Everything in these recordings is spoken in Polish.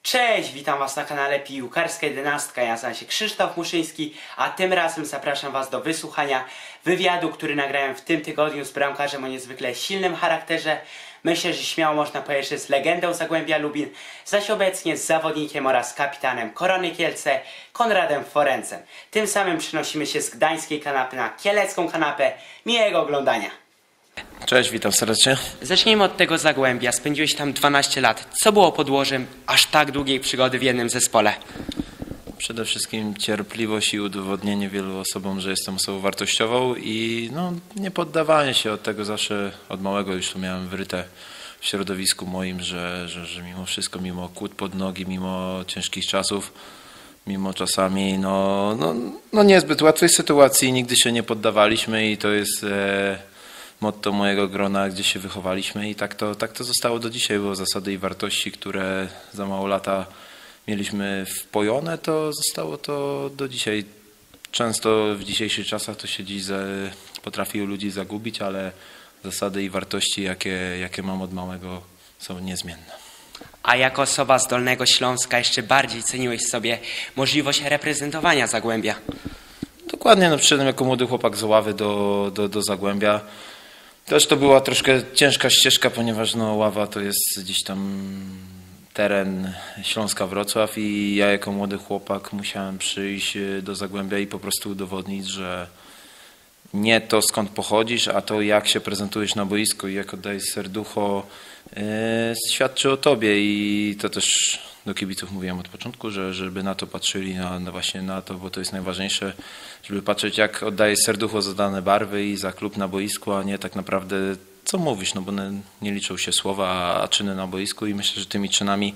Cześć, witam Was na kanale Piłkarska 11. Ja nazywam się Krzysztof Muszyński, a tym razem zapraszam Was do wysłuchania wywiadu, który nagrałem w tym tygodniu z bramkarzem o niezwykle silnym charakterze. Myślę, że śmiało można powiedzieć, że jest legendą Zagłębia Lubin, zaś obecnie z zawodnikiem oraz kapitanem Korony Kielce, Konradem Forencem. Tym samym przenosimy się z gdańskiej kanapy na kielecką kanapę. Miłego oglądania. Cześć, witam serdecznie. Zacznijmy od tego Zagłębia. Spędziłeś tam 12 lat. Co było podłożem aż tak długiej przygody w jednym zespole? Przede wszystkim cierpliwość i udowodnienie wielu osobom, że jestem osobą wartościową i nie poddawanie się od tego zawsze, od małego już to miałem wyryte w środowisku moim, że mimo wszystko, mimo kłód pod nogi, mimo ciężkich czasów, mimo czasami niezbyt łatwej sytuacji, nigdy się nie poddawaliśmy i to jest motto mojego grona, gdzie się wychowaliśmy i tak to zostało do dzisiaj, było zasady i wartości, które za mało lata mieliśmy wpojone, to zostało to do dzisiaj. Często w dzisiejszych czasach to się dziś potrafi u ludzi zagubić, ale zasady i wartości, jakie mam od małego, są niezmienne. A jako osoba z Dolnego Śląska jeszcze bardziej ceniłeś sobie możliwość reprezentowania Zagłębia? Dokładnie, przyszedłem jako młody chłopak z Ławy do Zagłębia. Też to była troszkę ciężka ścieżka, ponieważ Ława to jest gdzieś tam teren Śląska-Wrocław i ja jako młody chłopak musiałem przyjść do Zagłębia i po prostu udowodnić, że nie to skąd pochodzisz, a to jak się prezentujesz na boisku i jak oddajesz serducho świadczy o tobie i to też do kibiców mówiłem od początku, żeby na to patrzyli, właśnie na to, bo to jest najważniejsze, żeby patrzeć jak oddajesz serducho za dane barwy i za klub na boisku, a nie tak naprawdę co mówisz, bo nie liczą się słowa, a czyny na boisku i myślę, że tymi czynami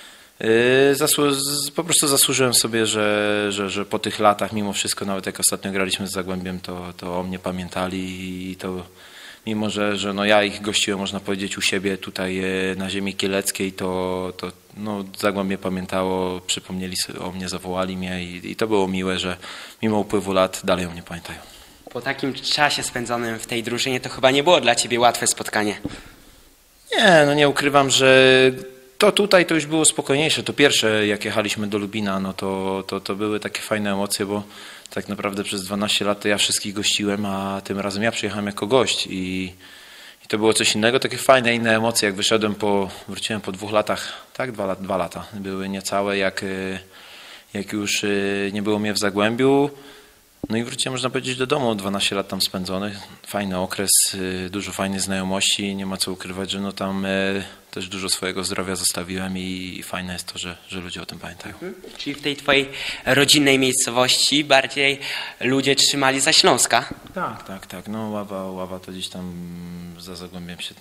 po prostu zasłużyłem sobie, że po tych latach mimo wszystko, nawet jak ostatnio graliśmy z Zagłębiem, to o mnie pamiętali i to mimo, że ja ich gościłem, można powiedzieć, u siebie tutaj na ziemi kieleckiej, to Zagłębie pamiętało, przypomnieli sobie o mnie, zawołali mnie i to było miłe, że mimo upływu lat dalej o mnie pamiętają. Po takim czasie spędzonym w tej drużynie to chyba nie było dla Ciebie łatwe spotkanie. Nie ukrywam, że tutaj to już było spokojniejsze. To pierwsze, jak jechaliśmy do Lubina, to były takie fajne emocje, bo tak naprawdę przez 12 lat to ja wszystkich gościłem, a tym razem ja przyjechałem jako gość i to było coś innego, takie fajne, inne emocje. Jak wróciłem po 2 latach, tak, 2 lata były niecałe, jak już nie było mnie w Zagłębiu. I wróciłem, można powiedzieć, do domu, 12 lat tam spędzonych, fajny okres, dużo fajnych znajomości, nie ma co ukrywać, że tam też dużo swojego zdrowia zostawiłem i fajne jest to, że ludzie o tym pamiętają. Czyli w tej Twojej rodzinnej miejscowości bardziej ludzie trzymali za Śląska? Tak. Ława to gdzieś tam za Zagłębiem się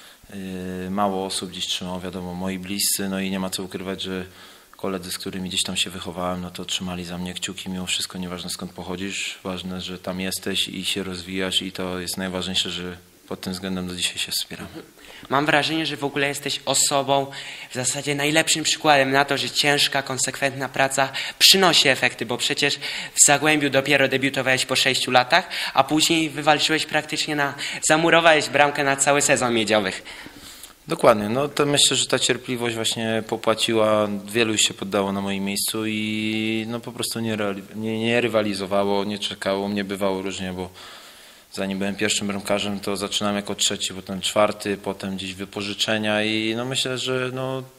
mało osób gdzieś trzymało, wiadomo, moi bliscy, i nie ma co ukrywać, że koledzy, z którymi gdzieś tam się wychowałem, to trzymali za mnie kciuki mimo wszystko, nieważne skąd pochodzisz, ważne, że tam jesteś i się rozwijasz i to jest najważniejsze, że pod tym względem do dzisiaj się wspieramy. Mam wrażenie, że w ogóle jesteś osobą w zasadzie najlepszym przykładem na to, że ciężka, konsekwentna praca przynosi efekty, bo przecież w Zagłębiu dopiero debiutowałeś po 6 latach, a później wywalczyłeś praktycznie zamurowałeś bramkę na cały sezon miedziowych. Dokładnie, to myślę, że ta cierpliwość właśnie popłaciła, wielu już się poddało na moim miejscu i po prostu nie rywalizowało, nie czekało, mnie bywało różnie, bo zanim byłem pierwszym bramkarzem, to zaczynałem jako 3, potem 4, potem gdzieś wypożyczenia i myślę, że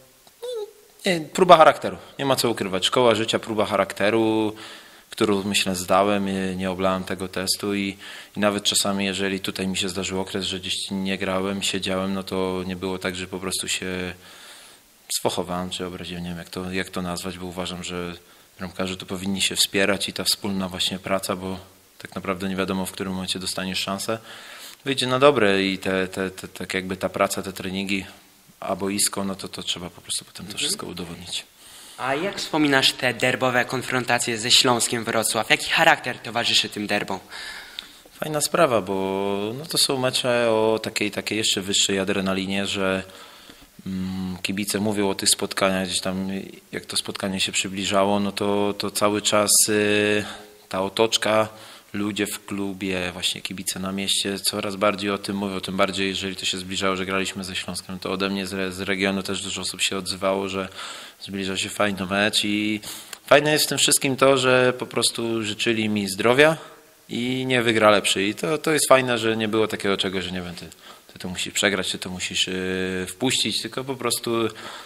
próba charakteru, nie ma co ukrywać, szkoła życia, próba charakteru, którą myślę zdałem, nie oblałem tego testu i nawet czasami, jeżeli tutaj mi się zdarzył okres, że gdzieś nie grałem, siedziałem, to nie było tak, że po prostu się sfochowałem czy obraziłem, nie wiem jak to nazwać, bo uważam, że bramkarze to powinni się wspierać i ta wspólna właśnie praca, bo tak naprawdę nie wiadomo, w którym momencie dostaniesz szansę, wyjdzie na dobre i tak jakby ta praca, te treningi, a boisko, to trzeba po prostu potem to wszystko udowodnić. A jak wspominasz te derbowe konfrontacje ze Śląskiem Wrocław? Jaki charakter towarzyszy tym derbom? Fajna sprawa, bo to są mecze o takiej jeszcze wyższej adrenalinie, że kibice mówią o tych spotkaniach, gdzieś tam jak to spotkanie się przybliżało, to cały czas ta otoczka, ludzie w klubie, właśnie kibice na mieście coraz bardziej o tym mówią, tym bardziej jeżeli to się zbliżało, że graliśmy ze Śląskiem, to ode mnie z regionu też dużo osób się odzywało, że zbliża się fajny mecz i fajne jest w tym wszystkim to, że po prostu życzyli mi zdrowia i nie wygra lepszy. I to jest fajne, że nie było takiego czegoś, że nie wiem, ty to musisz przegrać, ty to musisz wpuścić, tylko po prostu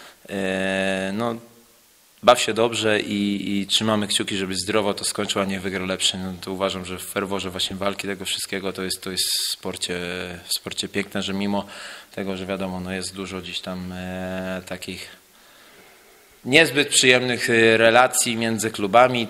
no, baw się dobrze i trzymamy kciuki, żeby zdrowo to skończył, a nie wygra lepszy. No, to uważam, że w ferworze właśnie walki tego wszystkiego to jest w sporcie piękne, że mimo tego, że wiadomo, no jest dużo gdzieś tam takich niezbyt przyjemnych relacji między klubami,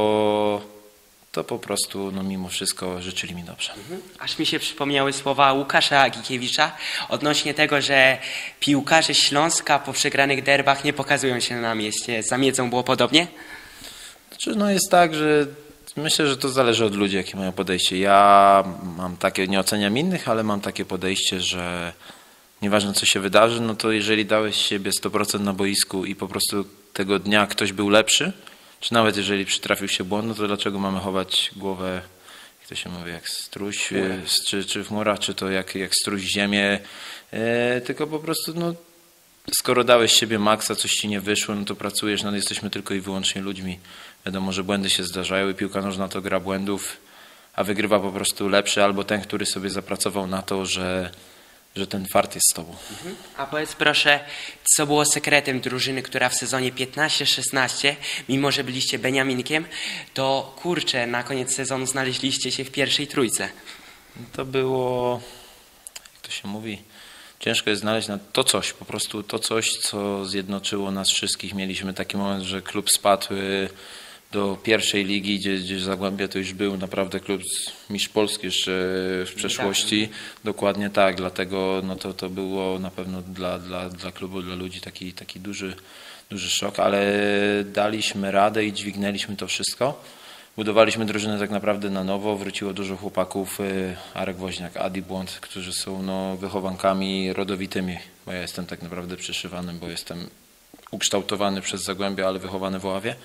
to po prostu no mimo wszystko życzyli mi dobrze. Aż mi się przypomniały słowa Łukasza Gikiewicza odnośnie tego, że piłkarze Śląska po przegranych derbach nie pokazują się na mieście. Za Miedzą było podobnie? Znaczy, no jest tak, że myślę, że to zależy od ludzi, jakie mają podejście. Ja mam takie, nie oceniam innych, ale mam takie podejście, że nieważne co się wydarzy, no to jeżeli dałeś siebie 100% na boisku i po prostu tego dnia ktoś był lepszy, czy nawet jeżeli przytrafił się błąd, no to dlaczego mamy chować głowę, jak to się mówi, jak struś, czy w murach, czy to jak struś w ziemię, tylko po prostu no, skoro dałeś siebie maksa, coś ci nie wyszło, no to pracujesz, no jesteśmy tylko i wyłącznie ludźmi. Wiadomo, że błędy się zdarzają i piłka nożna to gra błędów, a wygrywa po prostu lepszy albo ten, który sobie zapracował na to, że ten fart jest z tobą. A powiedz proszę, co było sekretem drużyny, która w sezonie 15-16, mimo że byliście Beniaminkiem, to kurczę, na koniec sezonu znaleźliście się w pierwszej trójce. To było, jak to się mówi, ciężko jest znaleźć to coś, po prostu to coś, co zjednoczyło nas wszystkich. Mieliśmy taki moment, że klub spadł do pierwszej ligi, gdzie Zagłębie to już był naprawdę klub mistrz Polski jeszcze w przeszłości. Dokładnie tak, dlatego no to było na pewno dla klubu, dla ludzi taki duży szok, ale daliśmy radę i dźwignęliśmy to wszystko. Budowaliśmy drużynę tak naprawdę na nowo, wróciło dużo chłopaków, Arek Woźniak, Adi Błąd, którzy są no, wychowankami rodowitymi, bo ja jestem tak naprawdę przyszywanym, bo jestem ukształtowany przez Zagłębie, ale wychowany w Oławie.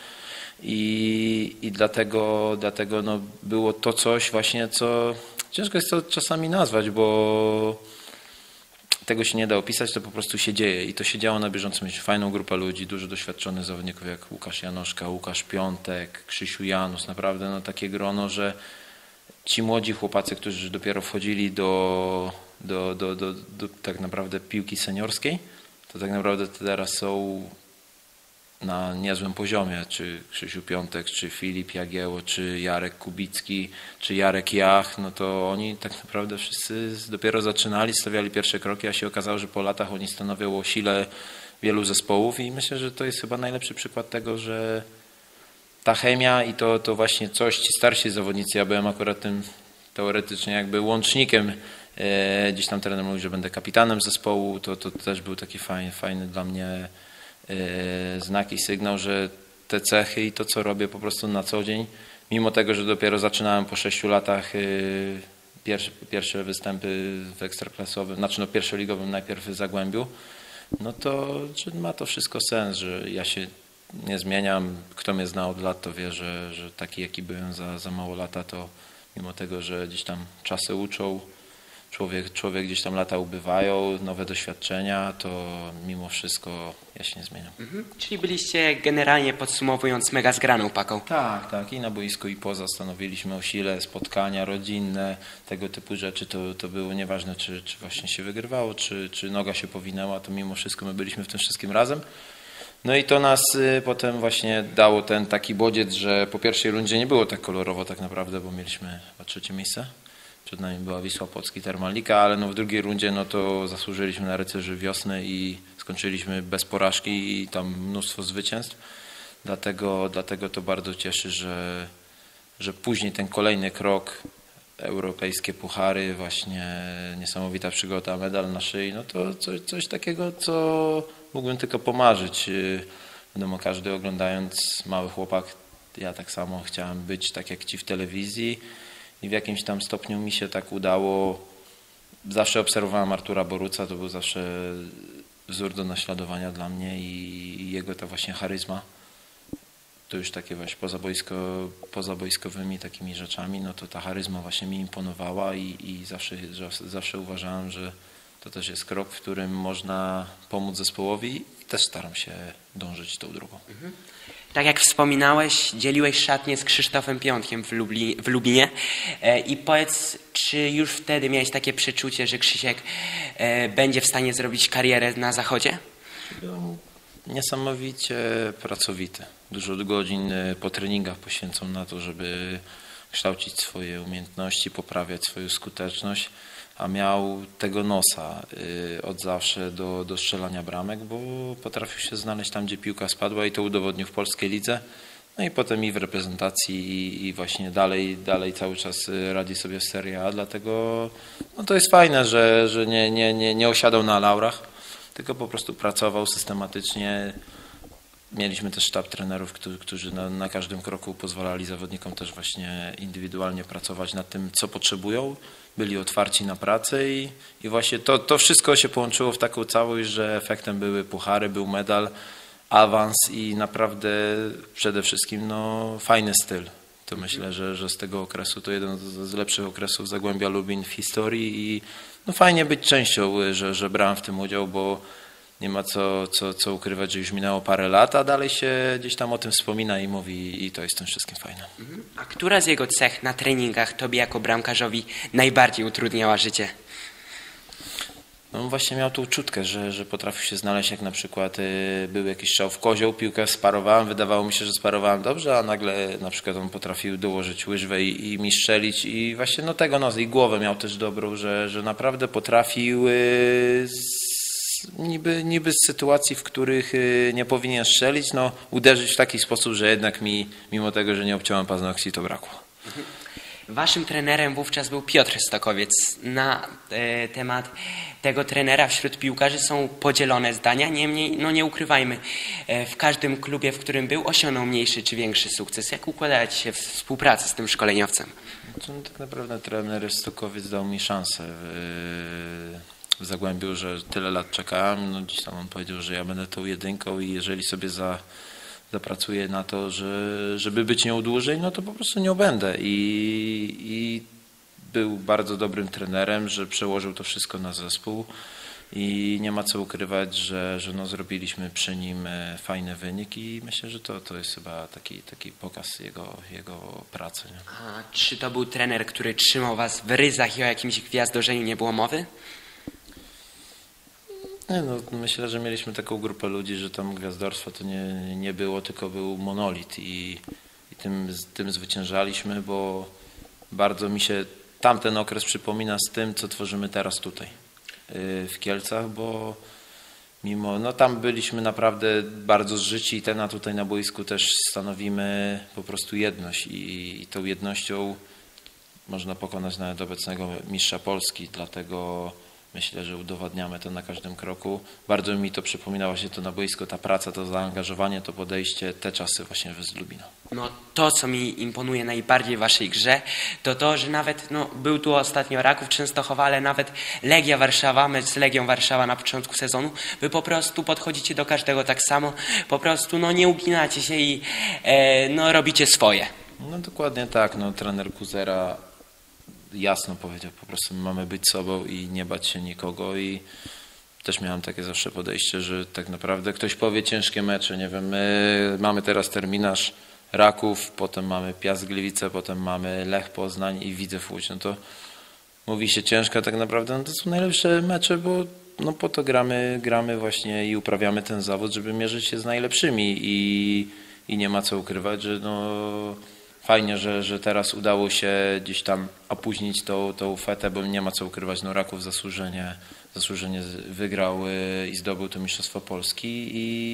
I dlatego no, było to coś właśnie, co ciężko jest to czasami nazwać, bo tego się nie da opisać, to po prostu się dzieje i to się działo na bieżąco. Mieliśmy fajną grupę ludzi, dużo doświadczonych zawodników jak Łukasz Janoszka, Łukasz Piątek, Krzysiu Janus, naprawdę no, takie grono, że ci młodzi chłopacy, którzy dopiero wchodzili do tak naprawdę piłki seniorskiej, to tak naprawdę teraz są na niezłym poziomie, czy Krzysiu Piątek, czy Filip Jagieło, czy Jarek Kubicki, czy Jarek Jach, no to oni tak naprawdę wszyscy dopiero zaczynali, stawiali pierwsze kroki, a się okazało, że po latach oni stanowią o sile wielu zespołów i myślę, że to jest chyba najlepszy przykład tego, że ta chemia i to właśnie coś, ci starsi zawodnicy, ja byłem akurat tym teoretycznie jakby łącznikiem, gdzieś tam trener mówił, że będę kapitanem zespołu, to też był taki fajny dla mnie znak i sygnał, że te cechy i to, co robię po prostu na co dzień, mimo tego, że dopiero zaczynałem po 6 latach pierwsze występy w ekstraklasowym, znaczy no pierwszoligowym najpierw w Zagłębiu, no to że ma to wszystko sens, że ja się nie zmieniam. Kto mnie zna od lat, to wie, że taki jaki byłem za mało lata, to mimo tego, że gdzieś tam czasy uczą, człowiek gdzieś tam lata ubywają, nowe doświadczenia, to mimo wszystko ja się nie zmieniam. Czyli byliście generalnie podsumowując mega zgraną paką. Tak. I na boisku i poza stanowiliśmy o sile, spotkania rodzinne, tego typu rzeczy. To było nieważne, czy właśnie się wygrywało, czy noga się powinęła, to mimo wszystko my byliśmy w tym wszystkim razem. No i to nas potem właśnie dało ten taki bodziec, że po pierwszej rundzie nie było tak kolorowo tak naprawdę, bo mieliśmy chyba 3. miejsce. Przed nami była Wisła Płock i Termalika, ale no w drugiej rundzie no to zasłużyliśmy na rycerzy wiosny i skończyliśmy bez porażki i tam mnóstwo zwycięstw. Dlatego to bardzo cieszy, że później ten kolejny krok, europejskie puchary, właśnie niesamowita przygoda, medal na szyi, no to coś takiego, co mógłbym tylko pomarzyć. Wiadomo, każdy oglądając Mały Chłopak, ja tak samo chciałem być tak jak ci w telewizji. I w jakimś tam stopniu mi się tak udało. Zawsze obserwowałem Artura Boruca, to był zawsze wzór do naśladowania dla mnie i jego ta właśnie charyzma. To już takie właśnie pozaboiskowymi takimi rzeczami, no to ta charyzma właśnie mi imponowała i zawsze uważałem, że to też jest krok, w którym można pomóc zespołowi i też staram się dążyć tą drogą. Tak jak wspominałeś, dzieliłeś szatnię z Krzysztofem Piątkiem w Lublinie. I powiedz, czy już wtedy miałeś takie przeczucie, że Krzysiek będzie w stanie zrobić karierę na zachodzie? Był niesamowicie pracowity. Dużo godzin po treningach poświęcał na to, żeby kształcić swoje umiejętności, poprawiać swoją skuteczność, a miał tego nosa od zawsze do strzelania bramek, bo potrafił się znaleźć tam, gdzie piłka spadła i to udowodnił w polskiej lidze. No i potem i w reprezentacji i właśnie dalej cały czas radzi sobie w Serie A, dlatego no to jest fajne, że nie osiadał na laurach, tylko po prostu pracował systematycznie. Mieliśmy też sztab trenerów, którzy na każdym kroku pozwalali zawodnikom też właśnie indywidualnie pracować nad tym, co potrzebują. Byli otwarci na pracę i właśnie to wszystko się połączyło w taką całość, że efektem były puchary, był medal, awans i naprawdę przede wszystkim no, fajny styl. To myślę, że z tego okresu to jeden z lepszych okresów Zagłębia Lubin w historii i no, fajnie być częścią, że brałem w tym udział, bo nie ma co ukrywać, że już minęło parę lat, a dalej się gdzieś tam o tym wspomina i mówi i to jest tym wszystkim fajne. A która z jego cech na treningach tobie jako bramkarzowi najbardziej utrudniała życie? No właśnie miał tą czutkę, że potrafił się znaleźć, jak na przykład był jakiś strzał w kozioł, piłkę sparowałem, wydawało mi się, że sparowałem dobrze, a nagle na przykład on potrafił dołożyć łyżwę i mi strzelić i właśnie no tego i głowę miał też dobrą, że naprawdę potrafił niby z sytuacji, w których nie powinien strzelić, no uderzyć w taki sposób, że jednak mi, mimo tego, że nie obciąłem paznokci, to brakło. Waszym trenerem wówczas był Piotr Stokowiec. Na temat tego trenera wśród piłkarzy są podzielone zdania, niemniej no nie ukrywajmy, w każdym klubie, w którym był, osiągnął mniejszy czy większy sukces. Jak układała ci się współpraca z tym szkoleniowcem? No, tak naprawdę trener Stokowiec dał mi szansę w Zagłębiu, że tyle lat czekałem, no gdzieś tam on powiedział, że ja będę tą jedynką i jeżeli sobie zapracuję na to, żeby być nią dłużej, no to po prostu nią będę i był bardzo dobrym trenerem, że przełożył to wszystko na zespół i nie ma co ukrywać, że no zrobiliśmy przy nim fajny wynik i myślę, że to jest chyba taki pokaz jego pracy. Nie? A czy to był trener, który trzymał was w ryzach i o jakimś gwiazdorzeniu nie było mowy? Nie, no, myślę, że mieliśmy taką grupę ludzi, że tam gwiazdorstwa to nie było, tylko był monolit i tym zwyciężaliśmy, bo bardzo mi się tamten okres przypomina z tym, co tworzymy teraz tutaj w Kielcach, bo mimo, no tam byliśmy naprawdę bardzo zżyci i a tutaj na boisku też stanowimy po prostu jedność i tą jednością można pokonać nawet obecnego mistrza Polski, dlatego myślę, że udowadniamy to na każdym kroku. Bardzo mi to przypominało się to na boisku, ta praca, to zaangażowanie, to podejście, te czasy właśnie z Lubina. No to, co mi imponuje najbardziej w waszej grze, to, że nawet, no był tu ostatnio Raków Częstochowa, ale nawet Legia Warszawa, mecz z Legią Warszawa na początku sezonu, wy po prostu podchodzicie do każdego tak samo, po prostu no nie uginacie się i no robicie swoje. No dokładnie tak, no trener Kuzera jasno powiedział, po prostu mamy być sobą i nie bać się nikogo i też miałem takie zawsze podejście, że tak naprawdę ktoś powie ciężkie mecze, nie wiem, my mamy teraz terminarz Raków, potem mamy Piast Gliwice, potem mamy Lech Poznań i Widzew Łódź, no to mówi się ciężko, tak naprawdę no to są najlepsze mecze, bo no po to gramy właśnie i uprawiamy ten zawód, żeby mierzyć się z najlepszymi i nie ma co ukrywać, że no fajnie, że teraz udało się gdzieś tam opóźnić tą fetę, bo nie ma co ukrywać, no Raków zasłużenie wygrał i zdobył to Mistrzostwo Polski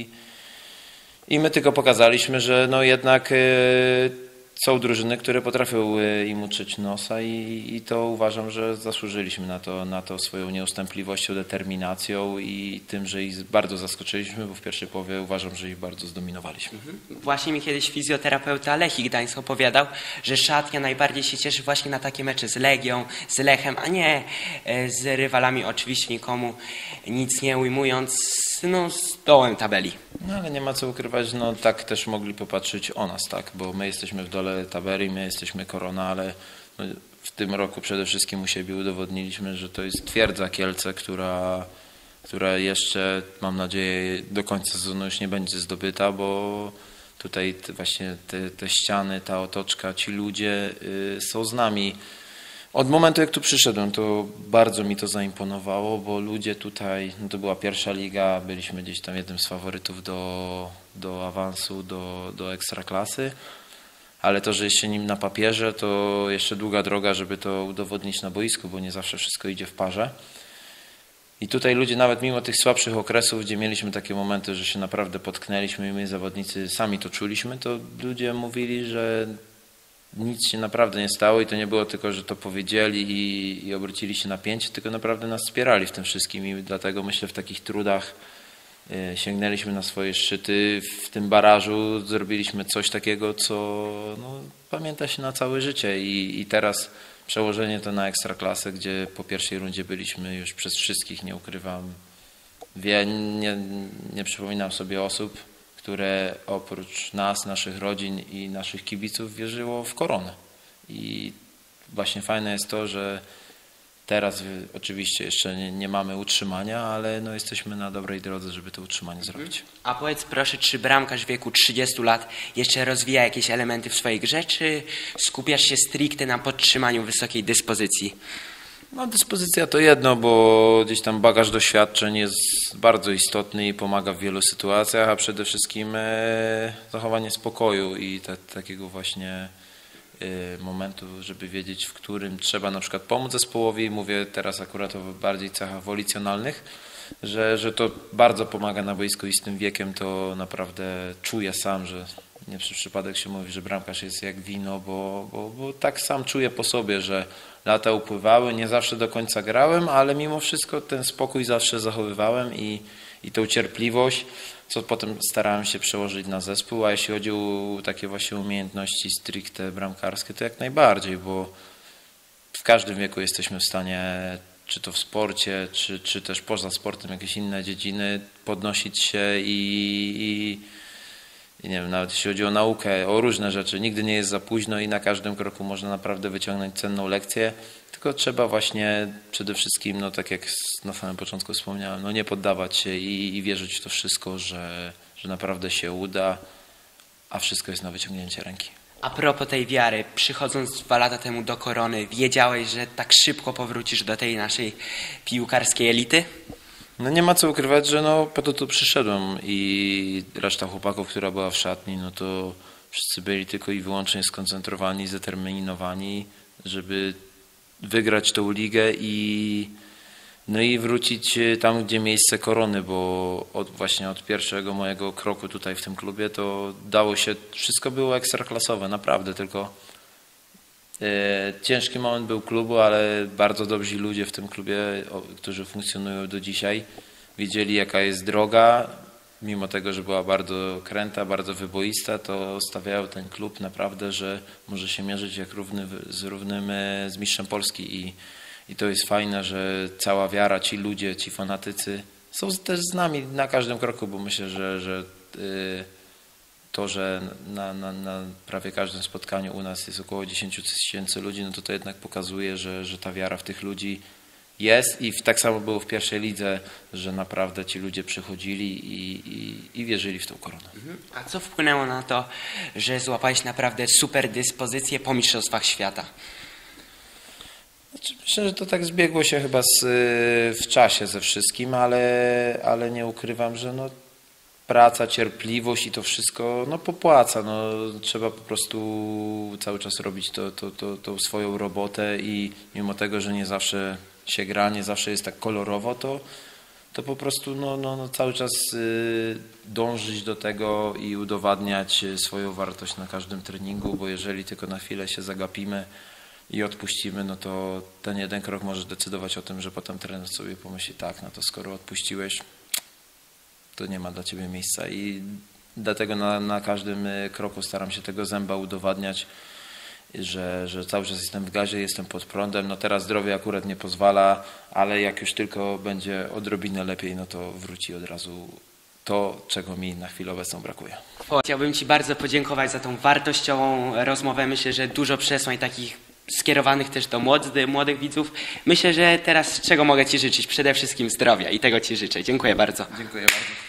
i my tylko pokazaliśmy, że no jednak są drużyny, które potrafią im utrzeć nosa i to uważam, że zasłużyliśmy na to swoją nieustępliwością, determinacją i tym, że ich bardzo zaskoczyliśmy, bo w pierwszej połowie uważam, że ich bardzo zdominowaliśmy. Właśnie mi kiedyś fizjoterapeuta Lechii Gdańsk opowiadał, że szatnia najbardziej się cieszy właśnie na takie mecze z Legią, z Lechem, a nie z rywalami, oczywiście nikomu nic nie ujmując, no z dołem tabeli. No ale nie ma co ukrywać, no tak też mogli popatrzeć o nas, tak, bo my jesteśmy w dole tabeli, my jesteśmy korona, ale no, w tym roku przede wszystkim u siebie udowodniliśmy, że to jest twierdza Kielce, która jeszcze, mam nadzieję, do końca sezonu już nie będzie zdobyta, bo tutaj właśnie te ściany, ta otoczka, ci ludzie są z nami. Od momentu, jak tu przyszedłem, to bardzo mi to zaimponowało, bo ludzie tutaj, no to była pierwsza liga, byliśmy gdzieś tam jednym z faworytów do awansu, do ekstraklasy, ale to, że jeszcze nim na papierze, to jeszcze długa droga, żeby to udowodnić na boisku, bo nie zawsze wszystko idzie w parze. I tutaj ludzie, nawet mimo tych słabszych okresów, gdzie mieliśmy takie momenty, że się naprawdę potknęliśmy i my zawodnicy sami to czuliśmy, to ludzie mówili, że nic się naprawdę nie stało i to nie było tylko, że to powiedzieli i obrócili się na pięcie, tylko naprawdę nas wspierali w tym wszystkim i dlatego myślę, w takich trudach sięgnęliśmy na swoje szczyty. W tym barażu zrobiliśmy coś takiego, co no, pamięta się na całe życie i teraz przełożenie to na ekstraklasę, gdzie po pierwszej rundzie byliśmy już przez wszystkich, nie ukrywam. Nie przypominam sobie osób, które oprócz nas, naszych rodzin i naszych kibiców wierzyło w koronę. I właśnie fajne jest to, że teraz oczywiście jeszcze nie mamy utrzymania, ale no jesteśmy na dobrej drodze, żeby to utrzymanie zrobić. A powiedz proszę, czy bramkarz w wieku 30 lat jeszcze rozwija jakieś elementy w swojej grze, czy skupiasz się stricte na podtrzymaniu wysokiej dyspozycji? No dyspozycja to jedno, bo gdzieś tam bagaż doświadczeń jest bardzo istotny i pomaga w wielu sytuacjach, a przede wszystkim zachowanie spokoju i takiego właśnie momentu, żeby wiedzieć, w którym trzeba na przykład pomóc zespołowi. Mówię teraz akurat o bardziej cechach wolicjonalnych, że to bardzo pomaga na boisku i z tym wiekiem to naprawdę czuję sam, że nie przez przypadek się mówi, że bramkarz jest jak wino, bo tak sam czuję po sobie, że lata upływały, nie zawsze do końca grałem, ale mimo wszystko ten spokój zawsze zachowywałem i tą cierpliwość, co potem starałem się przełożyć na zespół, a jeśli chodzi o takie właśnie umiejętności stricte bramkarskie, to jak najbardziej, bo w każdym wieku jesteśmy w stanie, czy to w sporcie, czy też poza sportem, jakieś inne dziedziny, podnosić się i nie wiem, nawet jeśli chodzi o naukę, o różne rzeczy, nigdy nie jest za późno i na każdym kroku można naprawdę wyciągnąć cenną lekcję, tylko trzeba właśnie przede wszystkim, no tak jak na samym początku wspomniałem, no nie poddawać się i wierzyć w to wszystko, że naprawdę się uda, a wszystko jest na wyciągnięcie ręki. A propos tej wiary, przychodząc 2 lata temu do Korony, wiedziałeś, że tak szybko powrócisz do tej naszej piłkarskiej elity? No nie ma co ukrywać, że no po to tu przyszedłem i reszta chłopaków, która była w szatni, no to wszyscy byli tylko i wyłącznie skoncentrowani, zdeterminowani, żeby wygrać tą ligę i wrócić tam, gdzie miejsce Korony, bo właśnie od pierwszego mojego kroku tutaj w tym klubie to dało się, wszystko było ekstraklasowe, naprawdę, tylko ciężki moment był klubu, ale bardzo dobrzy ludzie w tym klubie, którzy funkcjonują do dzisiaj, wiedzieli jaka jest droga, mimo tego, że była bardzo kręta, bardzo wyboista, to stawiają ten klub naprawdę, że może się mierzyć jak z równym z mistrzem Polski i to jest fajne, że cała wiara, ci ludzie, ci fanatycy są też z nami na każdym kroku, bo myślę, że to, że na prawie każdym spotkaniu u nas jest około 10 000 ludzi, no to jednak pokazuje, że ta wiara w tych ludzi jest i tak samo było w pierwszej lidze, że naprawdę ci ludzie przychodzili i wierzyli w tą koronę. A co wpłynęło na to, że złapałeś naprawdę super dyspozycję po mistrzostwach świata? Znaczy, myślę, że to tak zbiegło się chyba w czasie ze wszystkim, ale nie ukrywam, że no, praca, cierpliwość i to wszystko no, popłaca. No, trzeba po prostu cały czas robić tą swoją robotę i mimo tego, że nie zawsze się gra, nie zawsze jest tak kolorowo, to po prostu no, cały czas dążyć do tego i udowadniać swoją wartość na każdym treningu, bo jeżeli tylko na chwilę się zagapimy i odpuścimy, no to ten jeden krok może decydować o tym, że potem trener sobie pomyśli, tak, no to skoro odpuściłeś, to nie ma dla ciebie miejsca i dlatego na każdym kroku staram się tego zęba udowadniać, że cały czas jestem w gazie, jestem pod prądem. No teraz zdrowie akurat nie pozwala, ale jak już tylko będzie odrobinę lepiej, no to wróci od razu to, czego mi na chwilę obecną brakuje. Chciałbym Ci bardzo podziękować za tą wartościową rozmowę. Myślę, że dużo przesłań takich skierowanych też do młodych widzów. Myślę, że teraz czego mogę Ci życzyć? Przede wszystkim zdrowia i tego Ci życzę. Dziękuję bardzo. Dziękuję bardzo.